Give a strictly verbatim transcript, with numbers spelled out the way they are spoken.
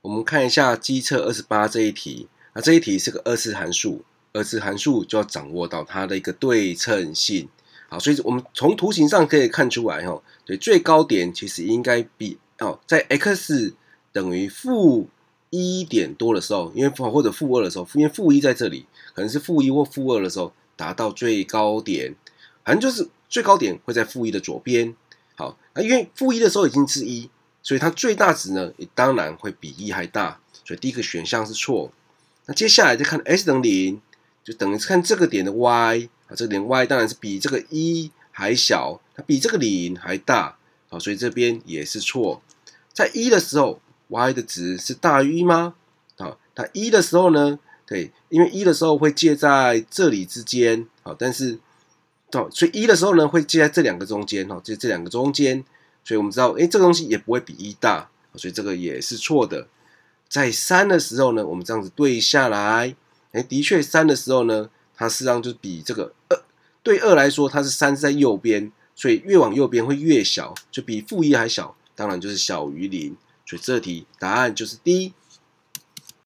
我们看一下基测二十八这一题，那这一题是个二次函数，二次函数就要掌握到它的一个对称性。好，所以我们从图形上可以看出来，哈，对，最高点其实应该比哦，在 x 等于负一点多的时候，因为或者负二的时候，因为负一在这里，可能是负一或负二的时候达到最高点，反正就是最高点会在负一的左边。好，那因为负一的时候已经是一。所以它最大值呢，也当然会比一还大，所以第一个选项是错。那接下来就看 x 等于零，就等于看这个点的 y 啊，这个点 y 当然是比这个一还小，它比这个零还大，好，所以这边也是错。在一的时候 ，y 的值是大于一吗？好，它一的时候呢，对，因为一的时候会介在这里之间，好，但是，好，所以一的时候呢会介在这两个中间，哈，这这两个中间。所以我们知道，哎，这个东西也不会比一大，所以这个也是错的。在三的时候呢，我们这样子对下来，哎，的确三的时候呢，它事实上就比这个二，对二来说，它是三是在右边，所以越往右边会越小，就比负一还小，当然就是小于零。所以这题答案就是 D。